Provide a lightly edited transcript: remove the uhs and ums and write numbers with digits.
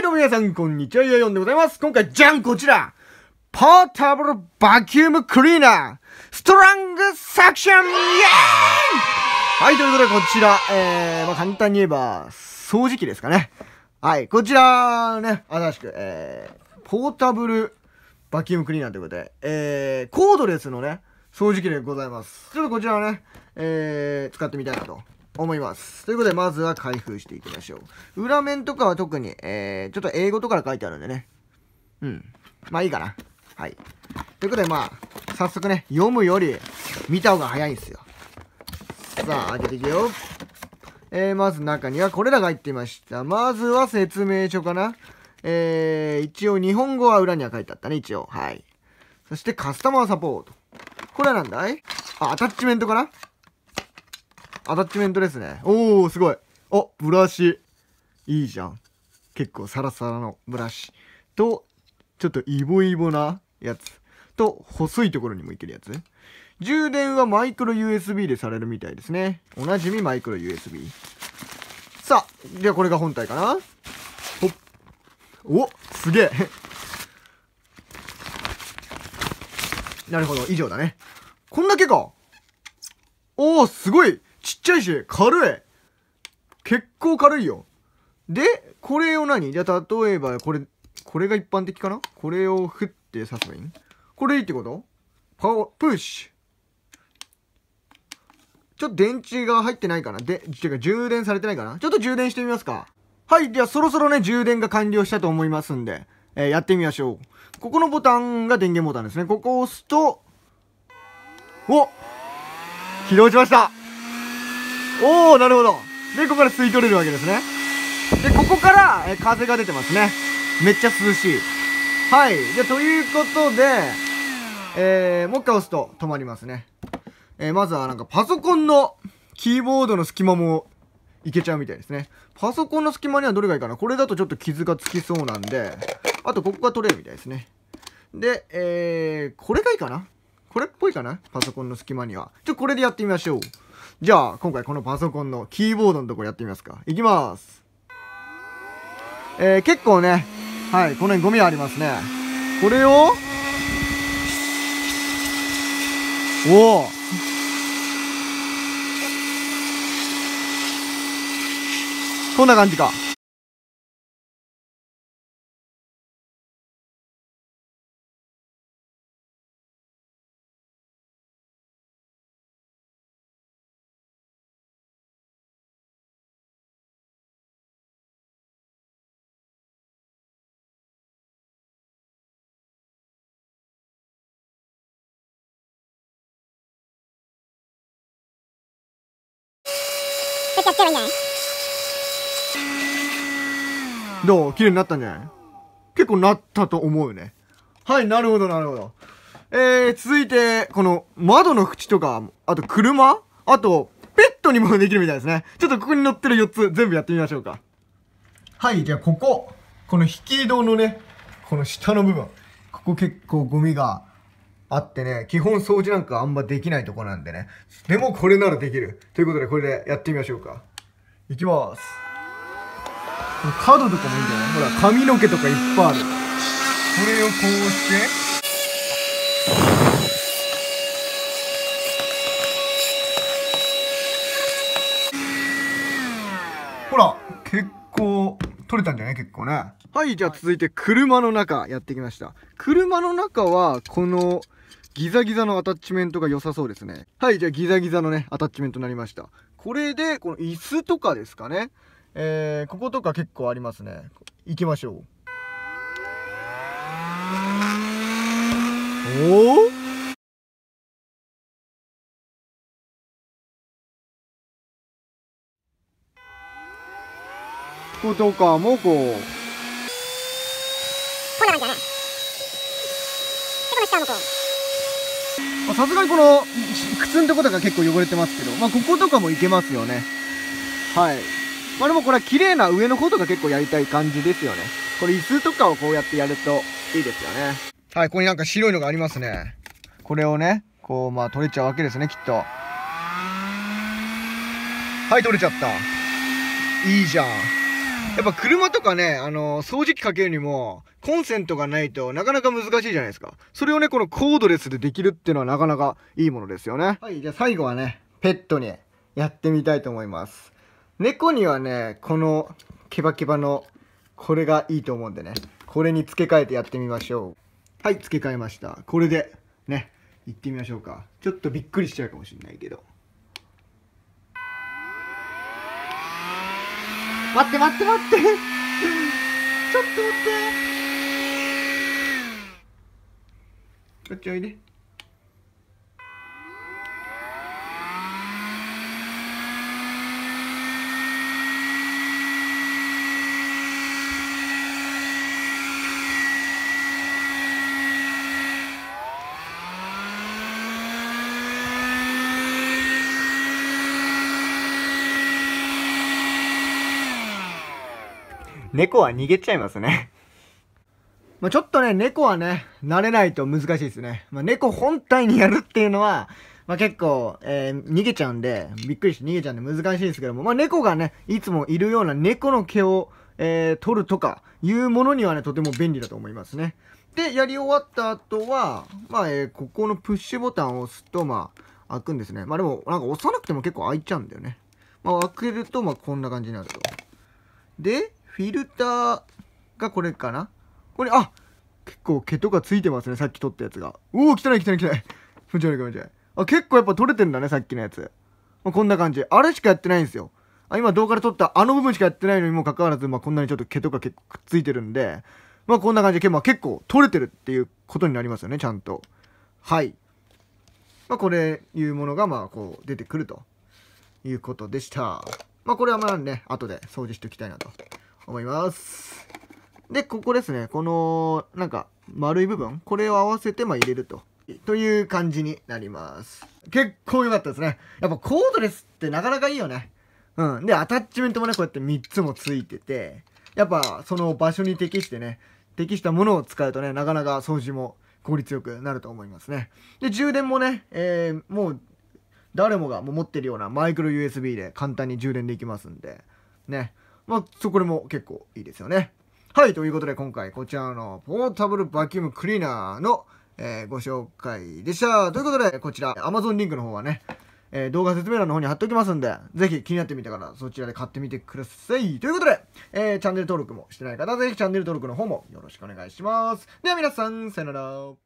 どうも皆さん、こんにちは。ヤヨンでございます。今回、じゃんこちらポータブルバキュームクリーナーストラングサクションイエーイはい、ということでこちら、簡単に言えば、掃除機ですかね。はい、こちらね、新しく、ポータブルバキュームクリーナーということで、コードレスのね、掃除機でございます。ちょっとこちらをね、使ってみたいなと思います。ということで、まずは開封していきましょう。裏面とかは特に、ちょっと英語とか書いてあるんでね。まあいいかな。はい。ということで、まあ、早速ね、読むより見た方が早いんですよ。さあ、開けていくよ。まず中にはこれらが入っていました。まずは説明書かな。一応日本語は裏には書いてあったね、一応。はい。そしてカスタマーサポート。これはなんだい？あ、アタッチメントかな？アタッチメントですね。おー、すごい。お、ブラシ。いいじゃん。結構サラサラのブラシ。と、ちょっとイボイボなやつ。と、細いところにもいけるやつ。充電はマイクロ USB でされるみたいですね。おなじみマイクロ USB。さあ、ではこれが本体かな。ほっ。お、すげえ。なるほど、以上だね。こんだけか。おー、すごい。ちっちゃいし、軽い。結構軽いよ。で、これを何？じゃあ、例えば、これが一般的かな？これを振って刺せばいい？これいいってこと？プッシュ。ちょっと電池が入ってないかな？てか、充電されてないかな？ちょっと充電してみますか。はい、じゃあそろそろね、充電が完了したと思いますんで、やってみましょう。ここのボタンが電源ボタンですね。ここを押すと、お！起動しました。おー、なるほど。で、ここから吸い取れるわけですね。で、ここから、風が出てますね。めっちゃ涼しい。はい。じゃあ、ということで、もう一回押すと止まりますね。まずはなんかパソコンのキーボードの隙間もいけちゃうみたいですね。パソコンの隙間にはどれがいいかな？これだとちょっと傷がつきそうなんで、あとここが取れるみたいですね。で、これがいいかな？これっぽいかな？パソコンの隙間には。これでやってみましょう。じゃあ、今回このパソコンのキーボードのところやってみますか。いきます。結構ね、はい、この辺ゴミありますね。これを、おお。こんな感じか。 やっちゃえばいいんじゃない？ どう？綺麗になったんじゃない？結構なったと思うよね。はい、なるほど、なるほど。続いて、この窓の縁とか、あと車？あと、ペットにもできるみたいですね。ちょっとここに乗ってる4つ全部やってみましょうか。はい、じゃあこの引き戸のね、この下の部分。ここ結構ゴミがあってね、基本掃除なんかあんまできないとこなんでね。でもこれならできる。ということでこれでやってみましょうか。いきます。角とかもいいんじゃない？ほら、髪の毛とかいっぱいある。これをこうして、ほら、結構取れたんじゃない？結構ね。はい、じゃあ続いて車の中やってきました。車の中はこのギザギザのアタッチメントが良さそうですね。はい、じゃあギザギザのね、アタッチメントになりました。これで、この椅子とかですかね。こことか結構ありますね。行きましょう。おお？こことかもこう。 こんな感じだね。で、この下もこう。 さすがにこの靴のとことか結構汚れてますけど、まあこことかもいけますよね。はい。まあでもこれは綺麗な上の方とか結構やりたい感じですよね。これ椅子とかをこうやってやるといいですよね。はい、ここになんか白いのがありますね。これをね、こうまあ取れちゃうわけですね、きっと。はい、取れちゃった。いいじゃん。 やっぱ車とかね、掃除機かけるにも、コンセントがないとなかなか難しいじゃないですか。それをね、このコードレスでできるっていうのはなかなかいいものですよね。はい、じゃあ最後はね、ペットにやってみたいと思います。猫にはね、このケバケバのこれがいいと思うんでね、これに付け替えてやってみましょう。はい、付け替えました。これでね、行ってみましょうか。ちょっとびっくりしちゃうかもしれないけど。待って待って待って、ちょっと待って、こっちおいで。猫は逃げちゃいますね。まあちょっとね、猫はね、慣れないと難しいですね。まあ猫本体にやるっていうのは、まあ結構、逃げちゃうんで、びっくりして逃げちゃうんで難しいですけども、まあ猫がね、いつもいるような猫の毛を、取るとかいうものにはね、とても便利だと思いますね。で、やり終わった後は、まあ、ここのプッシュボタンを押すと、まあ、開くんですね。まあでも、なんか押さなくても結構開いちゃうんだよね。まあ開けると、まあこんな感じになると。で、フィルターがこれかな。これ、あ、結構毛とかついてますね、さっき取ったやつが。おお、汚い汚い汚い。気持ち悪い気持ち悪い。あ、結構やっぱ取れてんだね、さっきのやつ。まあ、こんな感じ。あれしかやってないんですよ。今動画で撮ったあの部分しかやってないのにもかかわらず、まあこんなにちょっと毛とか結構くっついてるんで、まあこんな感じで、まあ結構取れてるっていうことになりますよね、ちゃんと。はい。まあこれいうものが、まあこう出てくるということでした。まあこれはまあね、後で掃除しておきたいなと思います。で、ここですね。この、なんか、丸い部分。これを合わせて、まあ、入れると。という感じになります。結構良かったですね。やっぱコードレスってなかなかいいよね。うん。で、アタッチメントもね、こうやって3つもついてて、やっぱ、その場所に適してね、適したものを使うとね、なかなか掃除も効率よくなると思いますね。で、充電もね、もう、誰もがもう持ってるようなマイクロ USB で簡単に充電できますんで、ね。まあ、これも結構いいですよね。はい、ということで今回こちらのポータブルバキュームクリーナーの、ご紹介でした。ということで、こちら Amazon リンクの方はね、動画説明欄の方に貼っておきますんで、ぜひ気になってみたからそちらで買ってみてください。ということで、チャンネル登録もしてない方はぜひチャンネル登録の方もよろしくお願いします。では皆さん、さよなら。